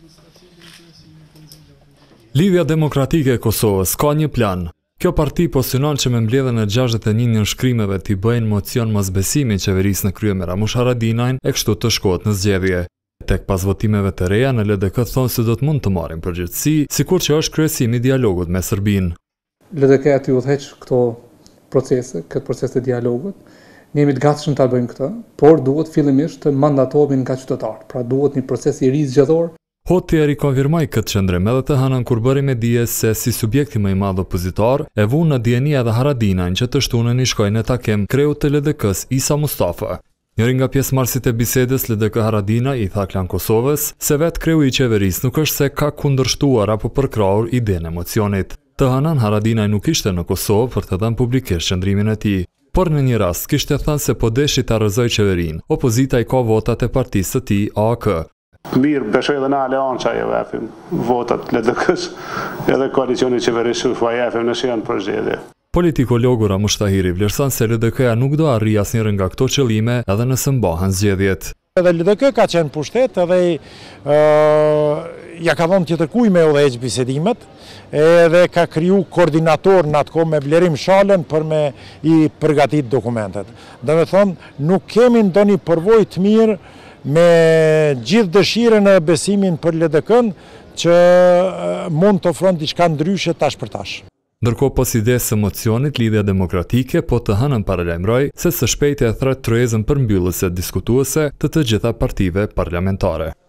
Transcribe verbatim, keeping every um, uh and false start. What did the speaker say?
Lidhja Demokratike e Kosovës ka një plan. Kjo parti po synon që me mbledhjen e gjashtëdhjetë e një nënshkrimeve t'i bëjnë mocion mosbesimi qeverisë në krye me Ramush Haradinajn e kështu të shkohet në zgjedhje. Tek pas votimeve të reja në L D K thonë se do të mund të marrin përgjegjësi, sikur që është kryesimi i dialogut me Serbinë. L D K aty udhëheq këto procese, këtë proces të dialogut. Ne jemi të gatshëm ta bëjmë këtë, por duhet fillimisht të mandatohemi nga qytetarët. Pra duhet një proces i ri zgjedhor. Hoti e rikonfirmoi këtë qendrim edhe të hënën kur bëri me dije se si subjekti më i madh opozitar e vu në dieni edhe Haradinajn që të shtunën i shkojnë në takim kreut të L D K-s Isa Mustafa. Njëri nga pjesëmarrësit e bisedës L D K Haradinaj i tha Klan Kosovës se vetë kreu i qeverisë nuk është se ka kundërshtuar apo përkrahur idenë e mocionit. Të hënën Haradinaj nuk ishte në Kosovë për të dhënë publikisht qëndrimin e tij, por në një rast kishte thënë se po deshi ta rrëzoj qeverinë. Opozita i ka votat e partisë së tij A K. Mirë, besoj edhe në aleanca e vefim votat L D K-s edhe koalicioni qeverisë fa jefim nëse janë për zgjedhje. Politikologu Ramush Tahiri vlerëson se L D K-ja nuk do arrijë asnjërin nga këto qëllime edhe nëse mbahen zgjedhjet. Edhe L D K ka qenë pushtet edhe uh, ja ka dhënë tjetërkuj me udhëheq bisedimet, edhe ka kriju koordinator në atë kohë me Blerim Shalën për me i përgatit dokumentet. Dhe me thonë, nuk kemi ndonjë përvojë të mirë me gjithë dëshirën e besimin për L D K-n që mund të ofron diçka ndryshe tash për tash. Ndërkohë pas idesë së mocionit, Lidhja Demokratike po të hënën paralajmëroi se së shpejti e thret tryezën përmbyllëse diskutuese të të gjitha partive parlamentare.